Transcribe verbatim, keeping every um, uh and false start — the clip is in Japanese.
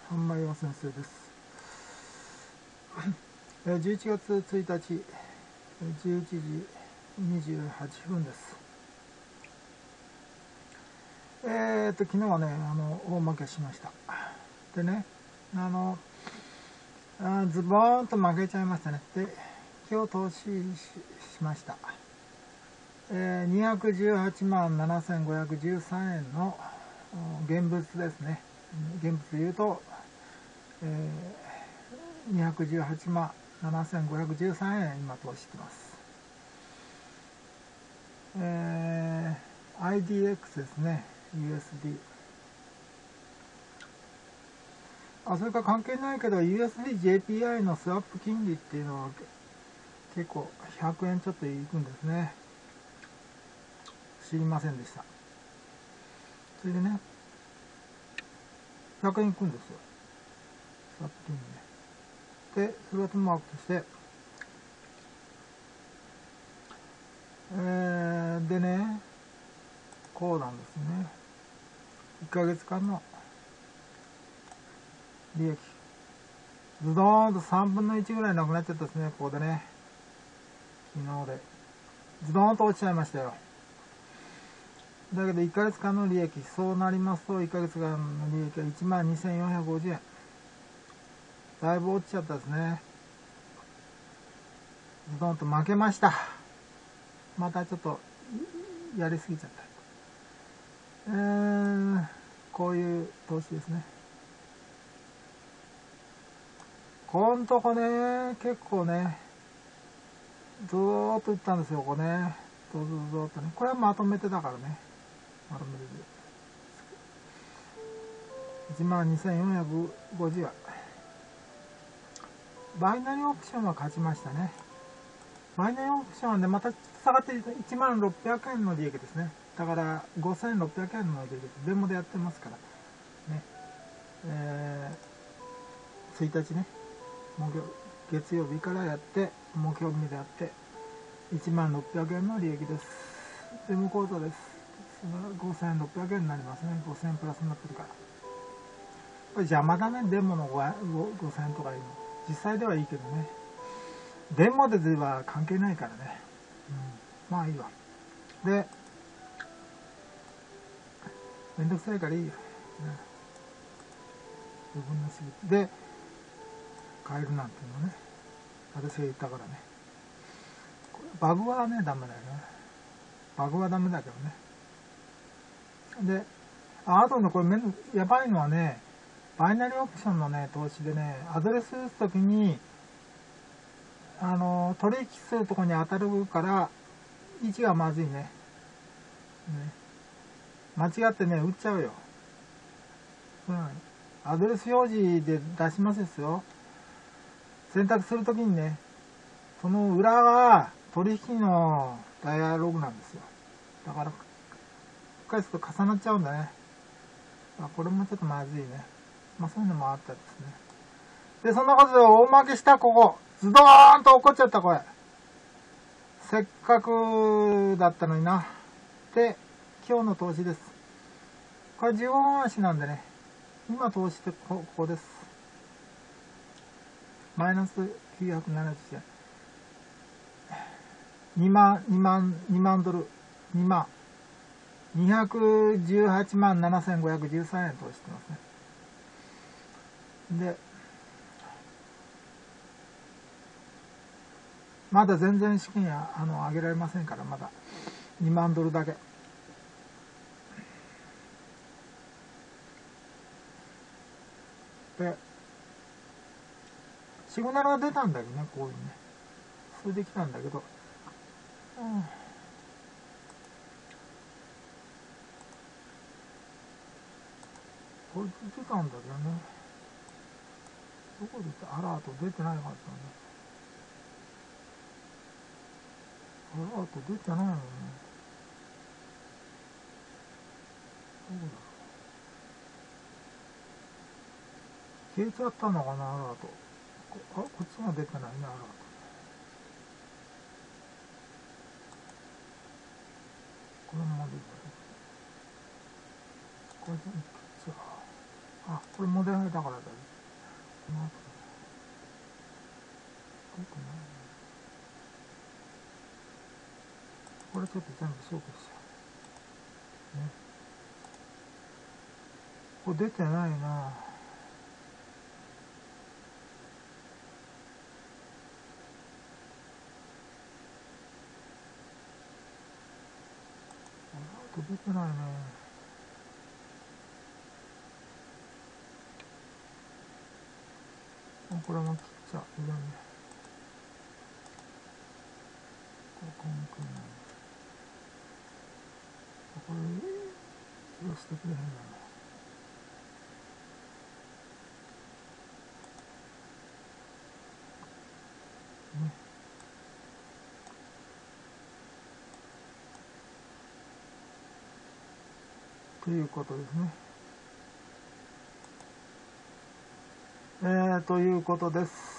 半前は先生です。じゅういちがつついたち、じゅういちじにじゅうはっぷんです。えーっと、昨日はね、あの、大負けしました。でね、あの、あズボーンと負けちゃいましたね。で、今日投資 し, しました。えー、にひゃくじゅうはちまんななせんごひゃくじゅうさんえんの現物ですね。現物で言うと、えー、にひゃくじゅうはちまんななせんごひゃくじゅうさんえん今投資してます。えー、アイディーエックス ですね。ユーエスディー。あ、それから関係ないけど ユーエスディージェーピーアイ のスワップ金利っていうのは結構ひゃくえんちょっといくんですね。知りませんでした。それでね、ひゃくえんいくんですよ。スワップ金利ね。で、それはともかくとして、えー、でね、こうなんですね。いっかげつかんの利益。ズドーンとさんぶんのいちぐらいなくなっちゃったですね、ここでね。昨日で。ズドーンと落ちちゃいましたよ。だけどいっかげつかんの利益、そうなりますといっかげつかんの利益はいちまんにせんよんひゃくごじゅうえん。だいぶ落ちちゃったですね。ズドンと負けました。またちょっとやりすぎちゃった。えー、こういう投資ですね。こんとこね、結構ね、ずーっといったんですよ、ここね。ずーずーっとね。これはまとめてだからね。まとめてで。いちまんにせんよんひゃくごじゅうえん。バイナリーオプションは勝ちましたね。バイナリーオプションはね、また下がっていちまんろっぴゃくえんの利益ですね。だからごせんろっぴゃくえんの利益。デモでやってますから。ね。えー、ついたちね。月曜日からやって、目標日でやって、いちまんろっぴゃくえんの利益です。デモ口座です。ごせんろっぴゃくえんになりますね。ごせんプラスになってるから。これ邪魔だね、デモのごせんとかいうの。実際ではいいけどね。デモでは関係ないからね。うん、まあいいわ。で、めんどくさいからいいよ。ね、余分なしで、変えるなんていうのね。私が言ったからね。バグはね、ダメだよね。バグはダメだけどね。で、あとのこれめんやばいのはね、バイナリーオプションのね、投資でね、アドレス打つときに、あの、取引するとこに当たるから、位置がまずいね。ね、間違ってね、打っちゃうよ。うん。アドレス表示で出しますですよ。選択するときにね、その裏が取引のダイアログなんですよ。だから、返すと重なっちゃうんだね。これもちょっとまずいね。まあそういうのもあったですね。で、そんなことで大負けした、ここ。ズドーンと落っこっちゃった、これ。せっかくだったのにな。で、今日の投資です。これじゅうごふん足なんでね。今投資ってこ、ここです。マイナスきゅうひゃくななじゅうえん。にまん、にまん、にまんドル。にまん。にひゃくじゅうはちまんななせんごひゃくじゅうさんえん投資してますね。で、まだ全然資金やあの上げられませんから、まだにまんドルだけ。で、よん、ごななが出たんだけどね、こういうね。それできたんだけど、うん、これ出たんだけどね。どこで出た？アラート出てないはずだね。アラート出てないのね。どこだ？消えちゃったのかな、アラート。こあ、こっちも出てないね、アラート。これも出てない。これで、じゃあ、これモデルだからだ。この後出てないね。これちょっと全部消去しちゃう。ね。これ出てないな。この後出てないね。これも切っちゃう。いるね。ここもくんない。これ、寄せてくれへんだな。ね。ということですね。えー、ということです。